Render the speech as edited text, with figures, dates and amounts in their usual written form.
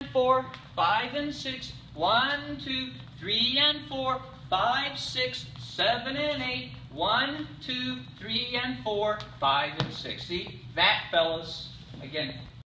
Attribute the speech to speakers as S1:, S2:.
S1: 4, 5 and 6. 1, 2, 3 and 4, 5, 6, 7 and 8. 1, 2, 3 and 4, 5 and 6. See that, fellas? Again,